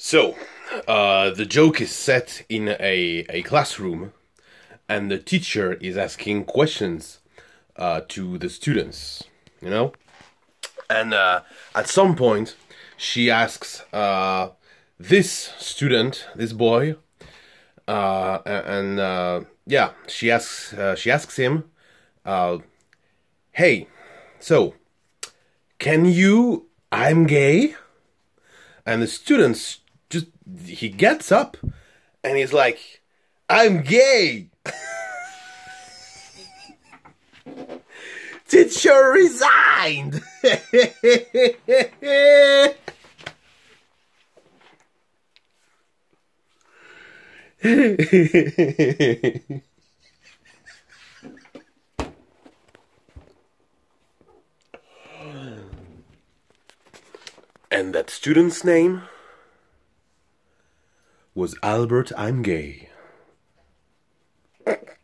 So, the joke is set in a classroom, and the teacher is asking questions to the students, you know? And at some point, she asks this student, this boy, yeah, she asks him, "Hey, so can you? I'm gay." And the students just he gets up and he's like, "I'm gay." Teacher resigned. And that student's name was Albert I'm Gay.